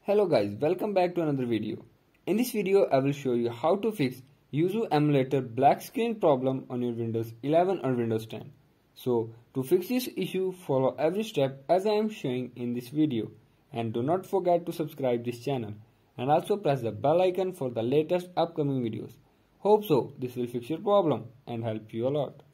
Hello guys, welcome back to another video. In this video I will show you how to fix Yuzu Emulator black screen problem on your Windows 11 or Windows 10. So to fix this issue, follow every step as I am showing in this video, and do not forget to subscribe this channel and also press the bell icon for the latest upcoming videos. Hope so this will fix your problem and help you a lot.